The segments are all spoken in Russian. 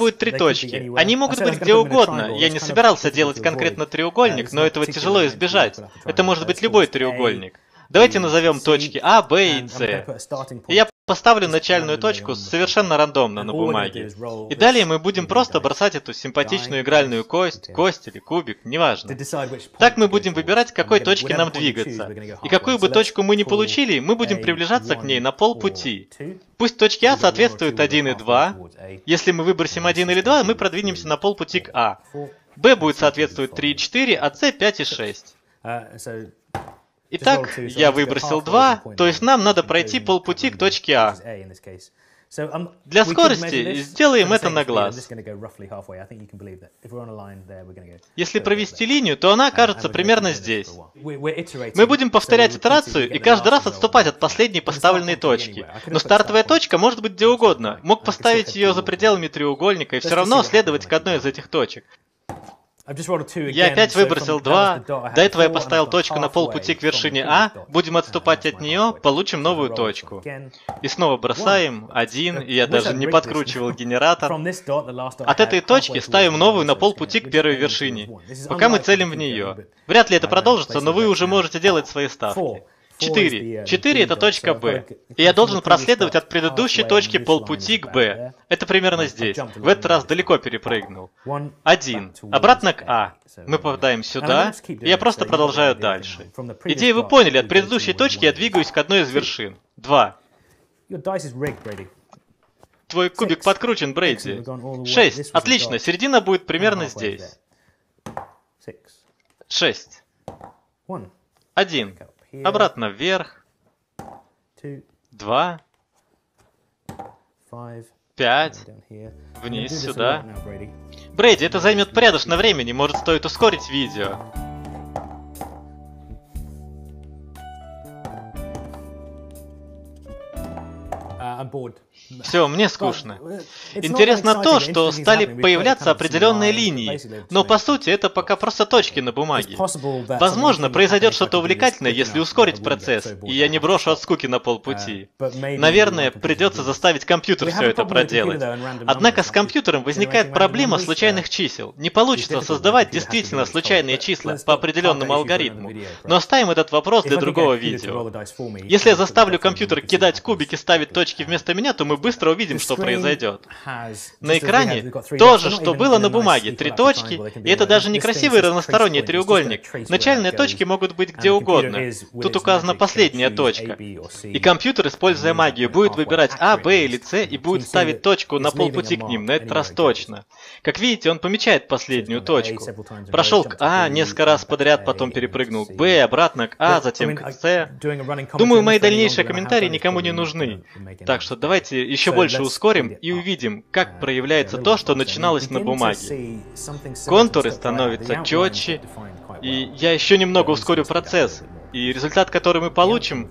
будет три точки. Они могут быть где угодно. Я не собирался делать конкретно треугольник, но этого тяжело избежать. Это может быть любой треугольник. Давайте назовем точки А, Б и С. И я поставлю начальную точку совершенно рандомно на бумаге. И далее мы будем просто бросать эту симпатичную игральную кость или кубик, неважно. Так мы будем выбирать, к какой точке нам двигаться. И какую бы точку мы ни получили, мы будем приближаться к ней на полпути. Пусть точки А соответствуют 1 и 2. Если мы выбросим 1 или 2, мы продвинемся на полпути к А. Б будет соответствовать 3 и 4, а С 5 и 6. Итак, я выбросил 2, то есть нам надо пройти полпути к точке А. Для скорости сделаем это на глаз. Если провести линию, то она окажется примерно здесь. Мы будем повторять итерацию и каждый раз отступать от последней поставленной точки. Но стартовая точка может быть где угодно. Мог поставить ее за пределами треугольника и все равно следовать к одной из этих точек. Я опять выбросил 2. До этого я поставил точку на полпути к вершине А. Будем отступать от нее, получим новую точку. И снова бросаем 1, и я даже не подкручивал генератор. От этой точки ставим новую на полпути к первой вершине, пока мы целим в нее. Вряд ли это продолжится, но вы уже можете делать свои ставки. 4. 4 это точка Б. И я должен проследовать от предыдущей точки полпути к Б. Это примерно здесь. В этот раз далеко перепрыгнул. 1. Обратно к А. Мы попадаем сюда, и я просто продолжаю дальше. Идею вы поняли, от предыдущей точки я двигаюсь к одной из вершин. 2. Твой кубик подкручен, Брейди. 6. Отлично, середина будет примерно здесь. 6. 1. Обратно вверх. 2. 5. Вниз сюда. Брейди, это займет порядочно времени, может стоит ускорить видео. Все, мне скучно. Интересно то, что стали появляться определенные линии, но по сути это пока просто точки на бумаге. Возможно, произойдет что-то увлекательное, если ускорить процесс, и я не брошу от скуки на полпути. Наверное, придется заставить компьютер все это проделать. Однако с компьютером возникает проблема случайных чисел. Не получится создавать действительно случайные числа по определенному алгоритму. Но оставим этот вопрос для другого видео. Если я заставлю компьютер кидать кубики, ставить точки вместо меня, то мы быстро увидим, что произойдет. На экране то же, что было на бумаге. 3 точки, и это даже не красивый разносторонний треугольник. Начальные точки могут быть где угодно. Тут указана последняя точка. И компьютер, используя магию, будет выбирать А, Б или С и будет ставить точку на полпути к ним, на этот раз точно. Как видите, он помечает последнюю точку. Прошел к А несколько раз подряд, потом перепрыгнул к Б, обратно к А, затем к С. Думаю, мои дальнейшие комментарии никому не нужны. Так что давайте еще больше ускорим и увидим, как проявляется то, что начиналось на бумаге. Контуры становятся четче, и я еще немного ускорю процесс. И результат, который мы получим,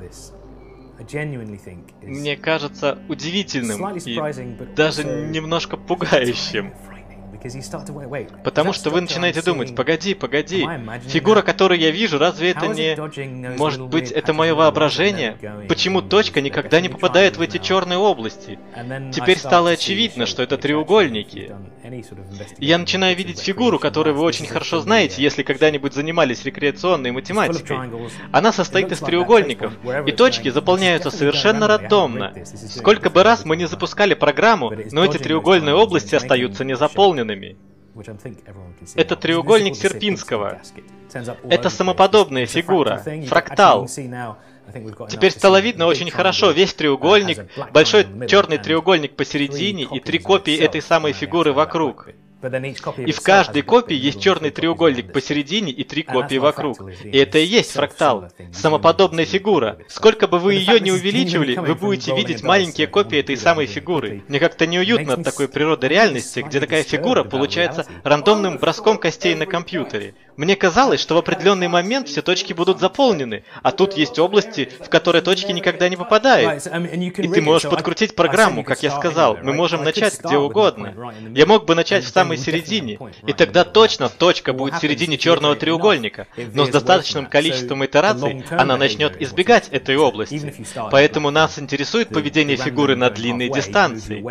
мне кажется удивительным и даже немножко пугающим. Потому что вы начинаете думать, погоди, фигура, которую я вижу, разве это не... Может быть, это мое воображение? Почему точка никогда не попадает в эти черные области? Теперь стало очевидно, что это треугольники. И я начинаю видеть фигуру, которую вы очень хорошо знаете, если когда-нибудь занимались рекреационной математикой. Она состоит из треугольников, и точки заполняются совершенно рандомно. Сколько бы раз мы не запускали программу, но эти треугольные области остаются незаполненными. Это треугольник Серпинского. Это самоподобная фигура, фрактал. Теперь стало видно очень хорошо весь треугольник, большой черный треугольник посередине и 3 копии этой самой фигуры вокруг. И в каждой копии есть черный треугольник посередине и 3 копии вокруг. И это и есть фрактал. Самоподобная фигура. Сколько бы вы ее не увеличивали, вы будете видеть маленькие копии этой самой фигуры. Мне как-то неуютно от такой природы реальности, где такая фигура получается рандомным броском костей на компьютере. Мне казалось, что в определенный момент все точки будут заполнены, а тут есть области, в которые точки никогда не попадают. И ты можешь подкрутить программу, как я сказал. Мы можем начать где угодно. Я мог бы начать в самой середине, и тогда точно точка будет в середине черного треугольника, но с достаточным количеством итераций она начнет избегать этой области. Поэтому нас интересует поведение фигуры на длинной дистанции.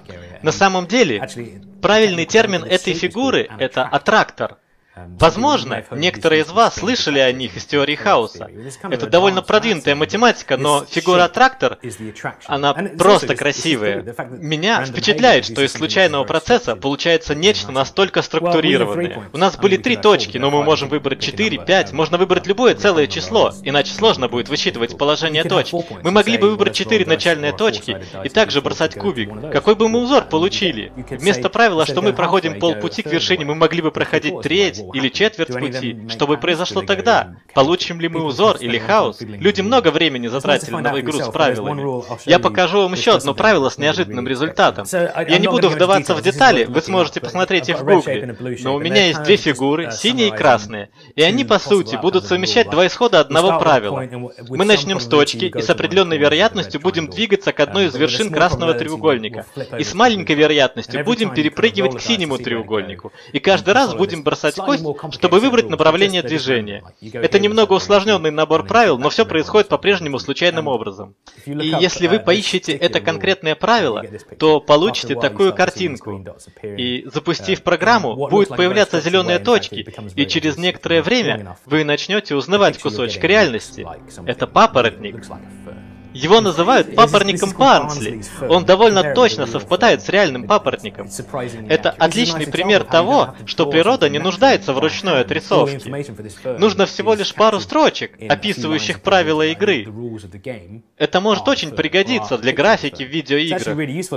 На самом деле, правильный термин этой фигуры — это аттрактор. Возможно, некоторые из вас слышали о них из теории хаоса. Это довольно продвинутая математика, но фигура аттрактор, она просто красивая. Меня впечатляет, что из случайного процесса получается нечто настолько структурированное. У нас были 3 точки, но мы можем выбрать 4, 5, можно выбрать любое целое число, иначе сложно будет высчитывать положение точек. Мы могли бы выбрать 4 начальные точки и также бросать кубик. Какой бы мы узор получили? Вместо правила, что мы проходим полпути к вершине, мы могли бы проходить треть или четверть пути. Что бы произошло тогда? Получим ли мы узор или хаос? Люди много времени затратили на игру с правилами. Я покажу вам еще одно правило с неожиданным результатом. Я не буду вдаваться в детали, вы сможете посмотреть их в гугле. Но у меня есть 2 фигуры, синяя и красная. И они, по сути, будут совмещать 2 исхода одного правила. Мы начнем с точки и с определенной вероятностью будем двигаться к одной из вершин красного треугольника. И с маленькой вероятностью будем перепрыгивать к синему треугольнику. И каждый раз будем бросать кость, чтобы выбрать направление движения. Это немного усложненный набор правил, но все происходит по-прежнему случайным образом. И если вы поищете это конкретное правило, то получите такую картинку. И запустив программу, будут появляться зеленые точки, и через некоторое время вы начнете узнавать кусочек реальности. Это папоротник. Его называют папоротником Барнсли. Он довольно точно совпадает с реальным папоротником. Это отличный пример того, что природа не нуждается в ручной отрисовке. Нужно всего лишь пару строчек, описывающих правила игры. Это может очень пригодиться для графики в видеоиграх.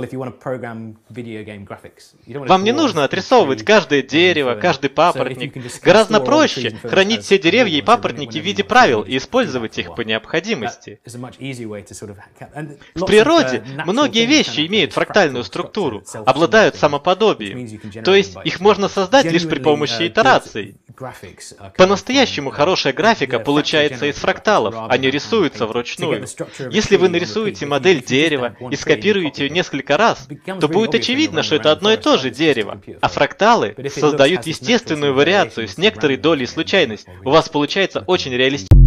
Вам не нужно отрисовывать каждое дерево, каждый папоротник. Гораздо проще хранить все деревья и папоротники в виде правил и использовать их по необходимости. В природе многие вещи имеют фрактальную структуру, обладают самоподобием, то есть их можно создать лишь при помощи итераций. По-настоящему хорошая графика получается из фракталов, они рисуются вручную. Если вы нарисуете модель дерева и скопируете ее несколько раз, то будет очевидно, что это одно и то же дерево, а фракталы создают естественную вариацию с некоторой долей случайности. У вас получается очень реалистично.